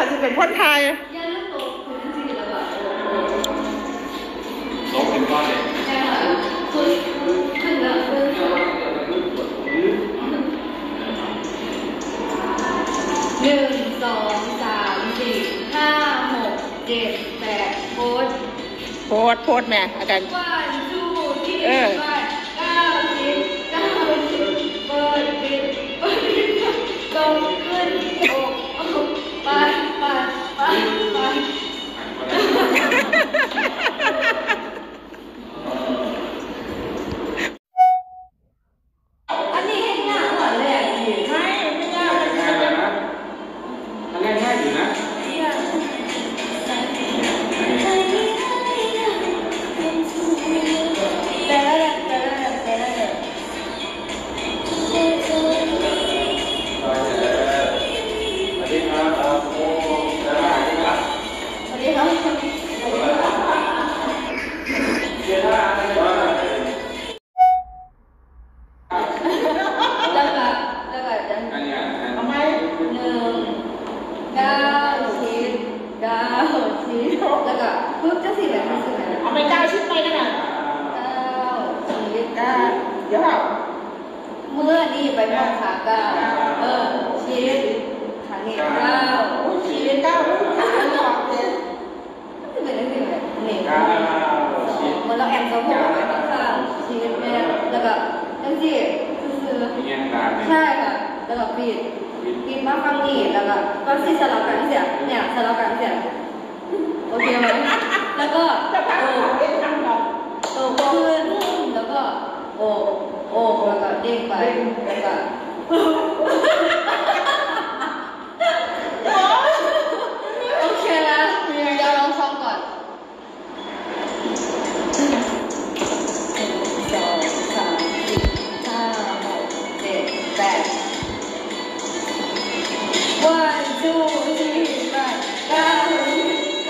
จะเป็นคนไทยย่าเลือกโต๊ะคุณจริงๆแล้วแบบโต๊ะเป็นก้อนเลยใช่ค่ะขึ้นแล้วขึ้น1 2 3 4 5 6 7 8โพสแม่อาจารย์ 1 2 3 4 5 9 10 9 10เปิดปิดลงขึ้นอกไปอันนี้ง่ายกว่าเลยไม่ง่ายเลยนะอันนี้ง่ายอยู่นะแล้วก็ปึ๊บจะสิแบบนี้สิแบบเอาไป9 ชิ้นไปนั่นน่ะ 9 ชิ้นเดี๋ยวเมื่อนี่ไปมองขา9ชิ้นขาเนี่ย9ชิ้น9จะเป็นยังไงแบบนี่เหมือนเราแอบเขาบอกไว้ข้างๆชิ้นแม่แล้วก็นั่นสิคือใช่ค่ะแล้วก็ปิดมาฟังนี่แล้วก็ก็สิสลับกันเสียเนี่ยสลับกันเสียโอเคไหมแล้วก็โอบขึ้นแล้วก็โอบแล้วก็เด้งไปแล้วก็โอเคนะเดี๋ยวลองซ้อมก่อน1 2 3 4 5 6 7 8 1 2 3 4 5 9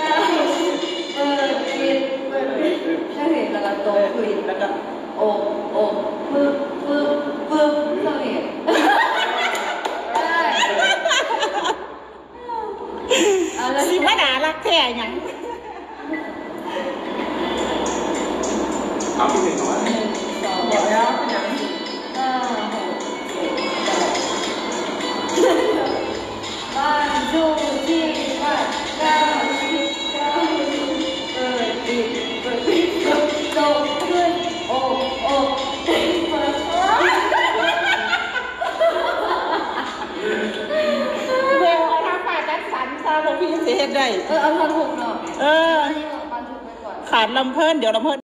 ใช่เห็นแล้วก็โตคุยแล้วก็โอ้ปึ๊บเท่านี้ได้สิว่าน่ารักแท้ยังเอาพี่หนึ่งก่อน 1 2 บอกแล้วเป็นอย่าง 5 6 7 8 1 2 3 4 5 9 10 โตขึ้นโอ้เร็วเอาทางฝ่ายจัดสรรซาบอกพี่เสียได้เอาท่อนถูกเนาะขาดลำเพิ่นเดี๋ยวลำเพิ่น